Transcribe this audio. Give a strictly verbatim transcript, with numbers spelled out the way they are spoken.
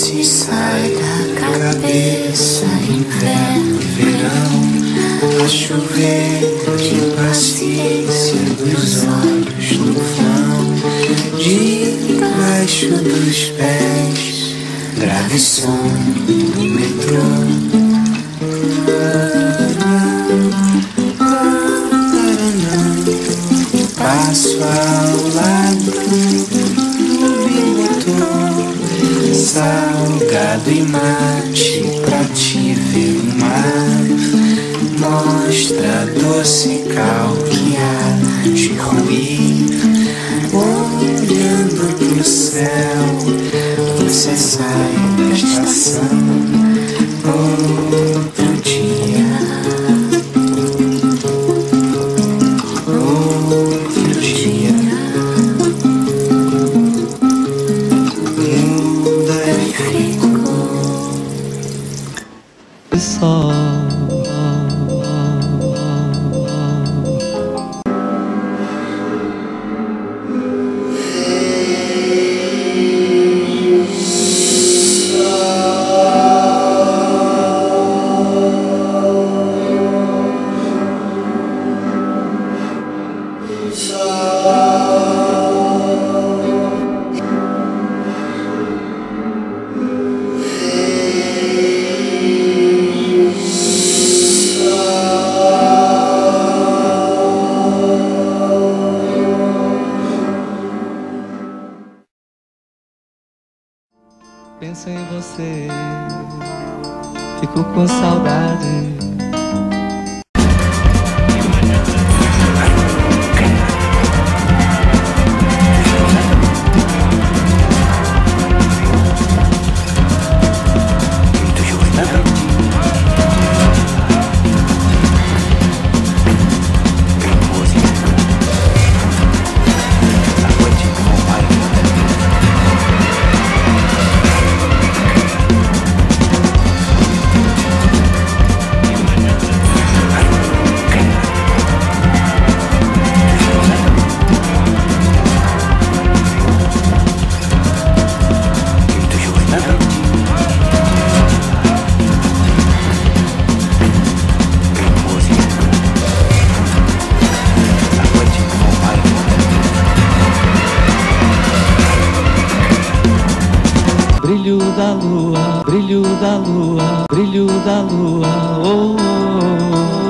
se sai da cabeça, inverno, verão, a chover de paciência dos olhos no vão, debaixo dos pés, grave som do metrô. Passo ao lado do bimotor, salgado e mate pra te ver o mar. Mostra doce cal que há de ruir, olhando pro céu. Você sai da estação outro dia. Penso em você, fico com saudade. Brilho da lua, brilho da lua, brilho da lua, oh, oh, oh.